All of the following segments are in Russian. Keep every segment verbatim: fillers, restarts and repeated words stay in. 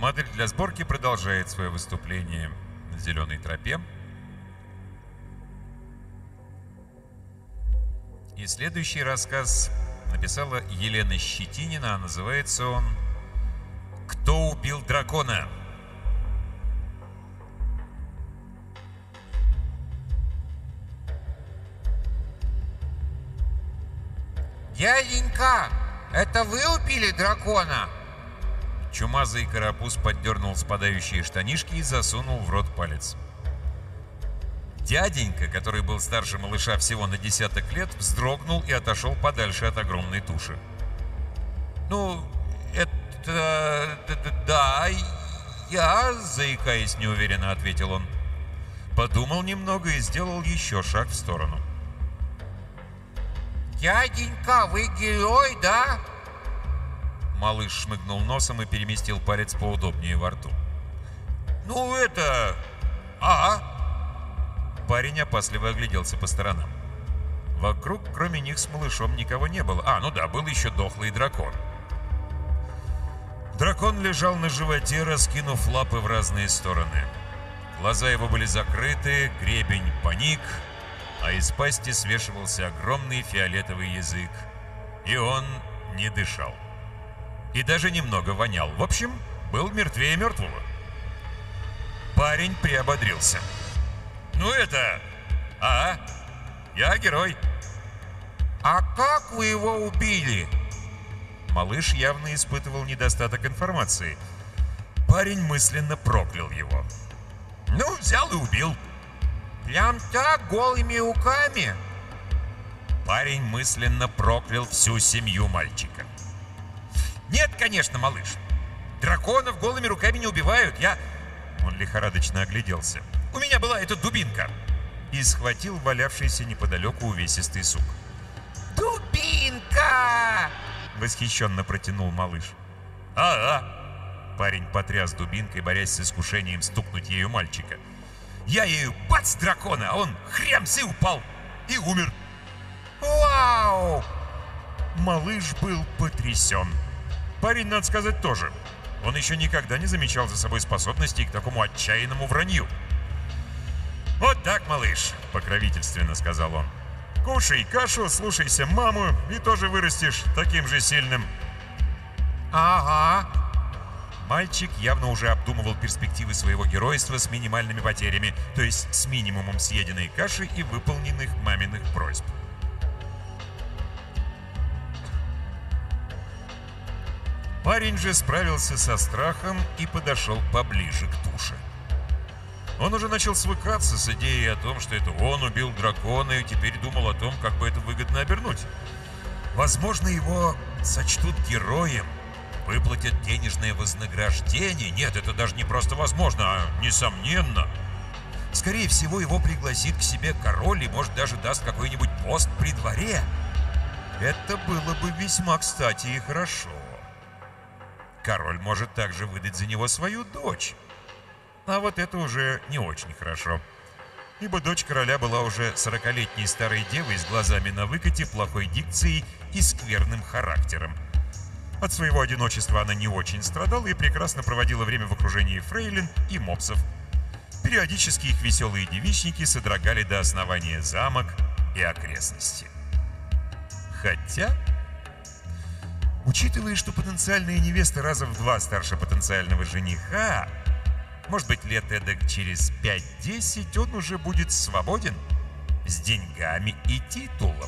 Модель для сборки продолжает свое выступление на зеленой тропе. И следующий рассказ написала Елена Щетинина, а называется он «Кто убил дракона?». Дяденька, это вы убили дракона? Чумазый карапуз поддернул спадающие штанишки и засунул в рот палец. Дяденька, который был старше малыша всего на десяток лет, вздрогнул и отошел подальше от огромной туши. «Ну, это... да, я...» — заикаясь неуверенно, ответил он. Подумал немного и сделал еще шаг в сторону. «Дяденька, вы герой, да?» Малыш шмыгнул носом и переместил палец поудобнее во рту. «Ну, это... а?» Парень опасливо огляделся по сторонам. Вокруг, кроме них с малышом, никого не было. А, ну да, был еще дохлый дракон. Дракон лежал на животе, раскинув лапы в разные стороны. Глаза его были закрыты, гребень поник, а из пасти свешивался огромный фиолетовый язык. И он не дышал. И даже немного вонял. В общем, был мертвее мертвого. Парень приободрился. «Ну это... а? Я герой». «А как вы его убили?» Малыш явно испытывал недостаток информации. Парень мысленно проклял его. «Ну, взял и убил». «Прям так, голыми руками?» Парень мысленно проклял всю семью мальчика. «Нет, конечно, малыш. Драконов голыми руками не убивают. Я...» Он лихорадочно огляделся. «У меня была эта дубинка!» И схватил валявшийся неподалеку увесистый сук. «Дубинка!» Восхищенно протянул малыш. «А-а!» Парень потряс дубинкой, борясь с искушением стукнуть ею мальчика. «Я ею бац дракона, а он хрямс и упал! И умер!» «Вау!» Малыш был потрясен. Парень, надо сказать, тоже. Он еще никогда не замечал за собой способностей к такому отчаянному вранью. «Вот так, малыш», — покровительственно сказал он. «Кушай кашу, слушайся маму, и тоже вырастешь таким же сильным». «Ага». Мальчик явно уже обдумывал перспективы своего геройства с минимальными потерями, то есть с минимумом съеденной каши и выполненных маминых просьб. Парень же справился со страхом и подошел поближе к туше. Он уже начал свыкаться с идеей о том, что это он убил дракона, и теперь думал о том, как бы это выгодно обернуть. Возможно, его сочтут героем, выплатят денежное вознаграждение. Нет, это даже не просто возможно, а несомненно. Скорее всего, его пригласит к себе король и, может, даже даст какой-нибудь пост при дворе. Это было бы весьма кстати и хорошо. Король может также выдать за него свою дочь. А вот это уже не очень хорошо. Ибо дочь короля была уже сорокалетней старой девой с глазами на выкате, плохой дикцией и скверным характером. От своего одиночества она не очень страдала и прекрасно проводила время в окружении фрейлин и мопсов. Периодически их веселые девичники содрогали до основания замок и окрестности. Хотя... Учитывая, что потенциальная невеста раза в два старше потенциального жениха, может быть, лет эдак через пять-десять он уже будет свободен, с деньгами и титулом.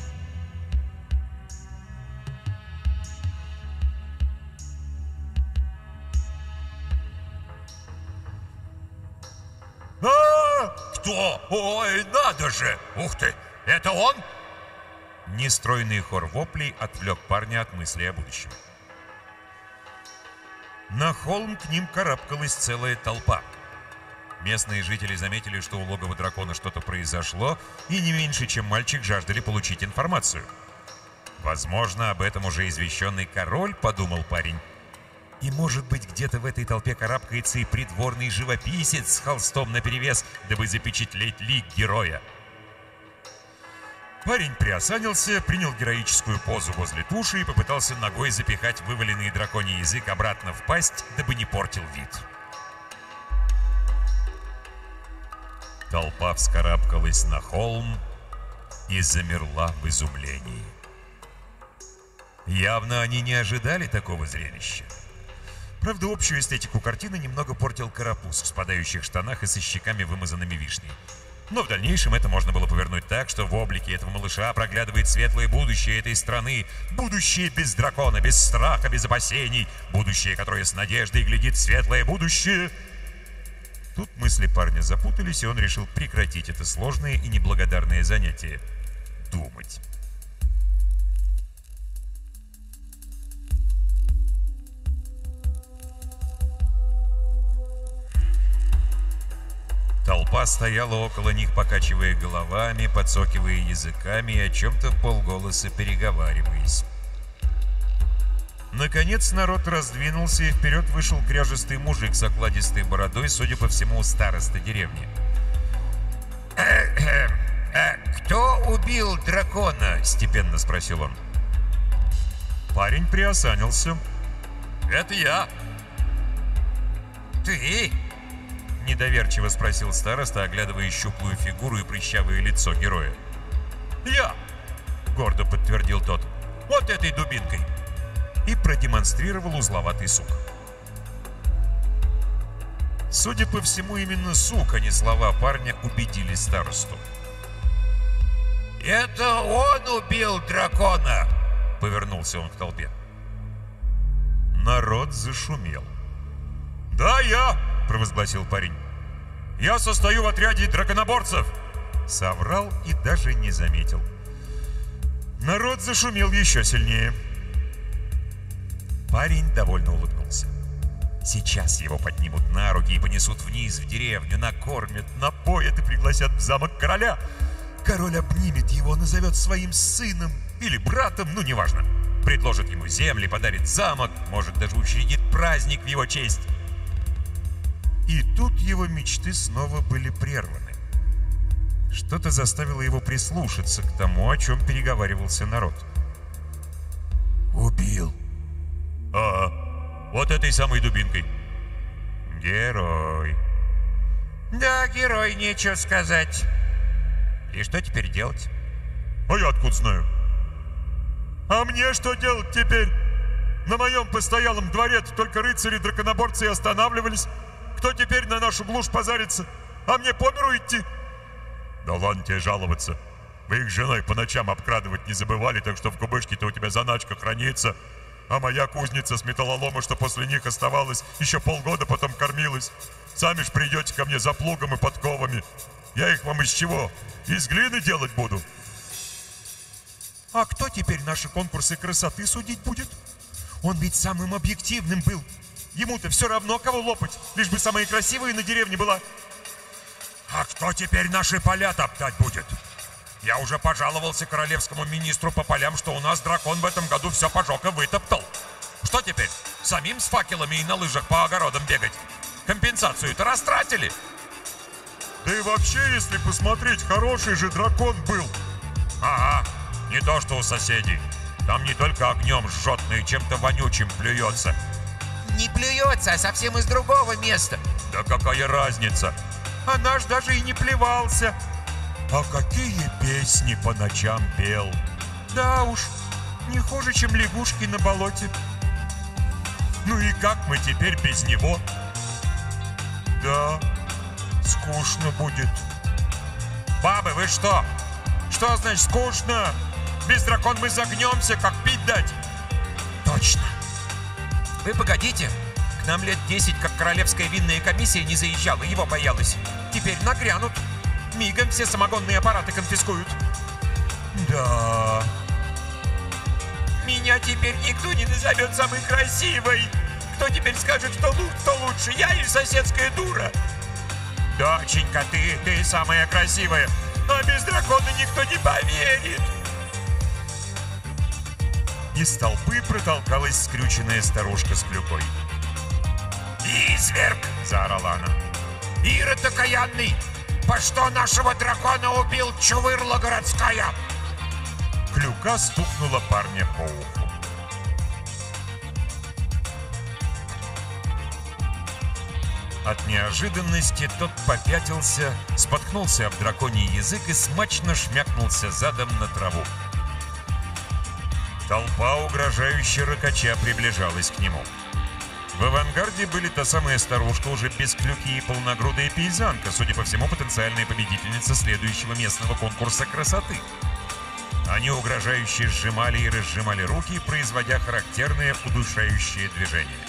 А, кто? Ой, надо же! Ух ты! Это он? Нестройный хор воплей отвлек парня от мысли о будущем. На холм к ним карабкалась целая толпа. Местные жители заметили, что у логова дракона что-то произошло, и не меньше, чем мальчик, жаждали получить информацию. Возможно, об этом уже извещенный король, подумал парень. И, может быть, где-то в этой толпе карабкается и придворный живописец с холстом наперевес, дабы запечатлеть лик героя. Парень приосанился, принял героическую позу возле туши и попытался ногой запихать вываленный драконий язык обратно в пасть, дабы не портил вид. Толпа вскарабкалась на холм и замерла в изумлении. Явно они не ожидали такого зрелища. Правда, общую эстетику картины немного портил карапуз в спадающих штанах и со щеками, вымазанными вишней. Но в дальнейшем это можно было повернуть так, что в облике этого малыша проглядывает светлое будущее этой страны. Будущее без дракона, без страха, без опасений. Будущее, которое с надеждой глядит в светлое будущее. Тут мысли парня запутались, и он решил прекратить это сложное и неблагодарное занятие — думать. Толпа стояла около них, покачивая головами, подсокивая языками и о чем-то вполголоса переговариваясь. Наконец народ раздвинулся, и вперед вышел кряжестый мужик с окладистой бородой, судя по всему, староста деревни. «Кто убил дракона?» — степенно спросил он. Парень приосанился. «Это я». «Ты?» — недоверчиво спросил староста, оглядывая щуплую фигуру и прыщавое лицо героя. «Я!» — гордо подтвердил тот. «Вот этой дубинкой!» И продемонстрировал узловатый сук. Судя по всему, именно сук, а не слова парня, убедили старосту. «Это он убил дракона!» — повернулся он к толпе. Народ зашумел. «Да, я!» — провозгласил парень. «Я состою в отряде драконоборцев!» Соврал и даже не заметил. Народ зашумел еще сильнее. Парень довольно улыбнулся. Сейчас его поднимут на руки и понесут вниз в деревню, накормят, напоят и пригласят в замок короля. Король обнимет его, назовет своим сыном или братом, ну неважно. Предложит ему земли, подарит замок, может даже учредит праздник в его честь. И тут его мечты снова были прерваны. Что-то заставило его прислушаться к тому, о чем переговаривался народ. «Убил». «А, вот этой самой дубинкой». «Герой». «Да, герой, нечего сказать. И что теперь делать?» «А я откуда знаю?» «А мне что делать теперь? На моем постоялом дворе только рыцари-драконоборцы и останавливались. Кто теперь на нашу глушь позарится? А мне по миру идти?» «Да ладно тебе жаловаться. Вы их с женой по ночам обкрадывать не забывали, так что в кубышке-то у тебя заначка хранится. А моя кузница с металлолома, что после них оставалась, еще полгода потом кормилась. Сами ж придете ко мне за плугом и подковами. Я их вам из чего? Из глины делать буду». «А кто теперь наши конкурсы красоты судить будет? Он ведь самым объективным был. Ему-то все равно, кого лопать, лишь бы самая красивая на деревне была». «А кто теперь наши поля топтать будет? Я уже пожаловался королевскому министру по полям, что у нас дракон в этом году все пожег и вытоптал. Что теперь, самим с факелами и на лыжах по огородам бегать? Компенсацию-то растратили». «Да и вообще, если посмотреть, хороший же дракон был». «Ага, не то что у соседей. Там не только огнем жжет, но и чем-то вонючим плюется». «Не плюется, а совсем из другого места». «Да какая разница? А наш даже и не плевался. А какие песни по ночам пел. Да уж, не хуже, чем лягушки на болоте. Ну и как мы теперь без него?» «Да, скучно будет». «Бабы, вы что? Что значит скучно? Без дракона мы загнемся, как пить дать». «Точно. Вы погодите. К нам лет десять, как королевская винная комиссия не заезжала, его боялась. Теперь нагрянут. Мигом все самогонные аппараты конфискуют». «Да...» «Меня теперь никто не назовет самой красивой. Кто теперь скажет, что лучше, кто лучше, я или соседская дура?» «Доченька, ты, ты самая красивая, а без дракона никто не поверит». Из толпы протолкалась скрюченная старушка с клюкой. «Изверг!» — заорала она. «Ирод окаянный! По что нашего дракона убил чувырла городская? клюка стукнула парня по уху. От неожиданности тот попятился, споткнулся об драконий язык и смачно шмякнулся задом на траву. Толпа угрожающе рыкача приближалась к нему. В авангарде были та самая старушка, уже без клюки, и полногрудая пейзанка, судя по всему, потенциальная победительница следующего местного конкурса красоты. Они угрожающе сжимали и разжимали руки, производя характерное удушающее движение.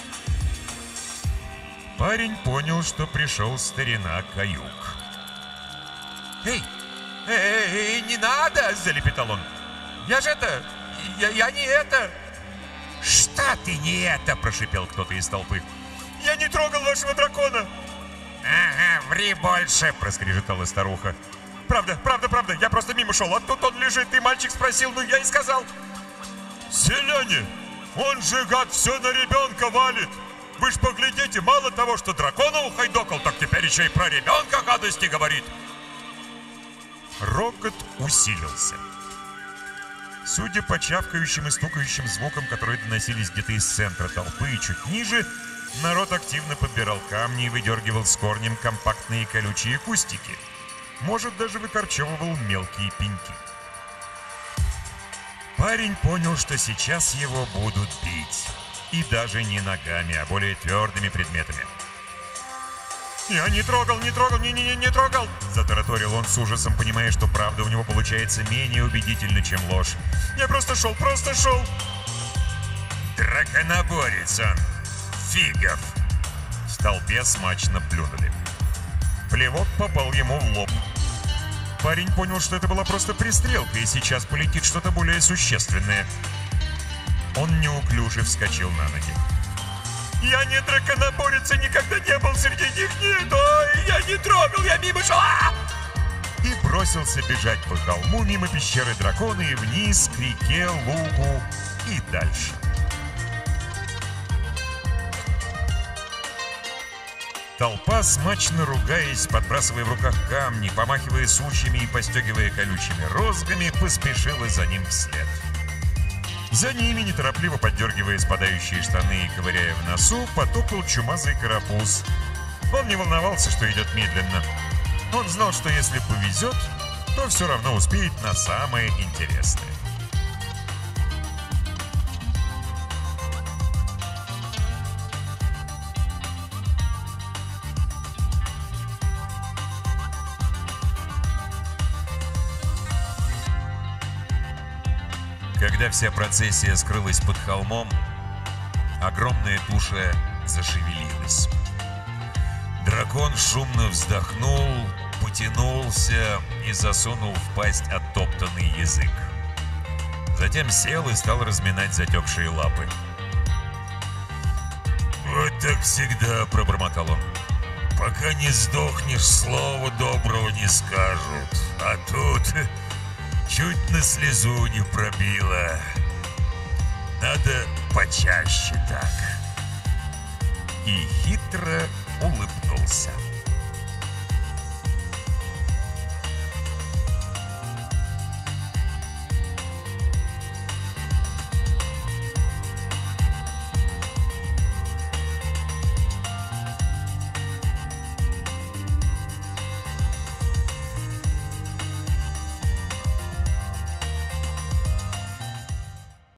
Парень понял, что пришел старина Каюк. «Эй, эй, эй, не надо!» – залепетал он. «Я же это... Я, я не это!» «Что ты не это?» – прошипел кто-то из толпы. «Я не трогал вашего дракона!» «Ага, ври больше!» – проскрежетала старуха. «Правда, правда, правда, я просто мимо шел, а тут он лежит, и мальчик спросил, ну я и сказал». «Селяне, он же, гад, все на ребенка валит! Вы ж поглядите, мало того, что дракона ухайдокал, так теперь еще и про ребенка гадости говорит!» Рокот усилился. Судя по чавкающим и стукающим звукам, которые доносились где-то из центра толпы и чуть ниже, народ активно подбирал камни и выдергивал с корнем компактные колючие кустики. Может, даже выкорчевывал мелкие пеньки. Парень понял, что сейчас его будут бить. И даже не ногами, а более твердыми предметами. «Я не трогал, не трогал, не-не-не, не трогал!» Затараторил он с ужасом, понимая, что правда у него получается менее убедительно, чем ложь. «Я просто шел, просто шел!» «Драконоборец он! Фигов!» В толпе смачно плюнули. Плевок попал ему в лоб. Парень понял, что это была просто пристрелка, и сейчас полетит что-то более существенное. Он неуклюже вскочил на ноги. «Я не драконоборец, и никогда не был среди них, нет! Ой, я не трогал, я мимо шел!» А! И бросился бежать по холму мимо пещеры дракона и вниз к реке, лугу и дальше. Толпа, смачно ругаясь, подбрасывая в руках камни, помахивая сучьями и постегивая колючими розгами, поспешила за ним вслед. За ними, неторопливо поддергивая спадающие штаны и ковыряя в носу, потопал чумазый карапуз. Он не волновался, что идет медленно. Он знал, что если повезет, то все равно успеет на самое интересное. Когда вся процессия скрылась под холмом, огромная туша зашевелилась. Дракон шумно вздохнул, потянулся и засунул в пасть оттоптанный язык. Затем сел и стал разминать затекшие лапы. «Вот так всегда», — пробормотал он. «Пока не сдохнешь, слова доброго не скажут. А тут чуть на слезу не пробило. Надо почаще так». И хитро улыбнулся.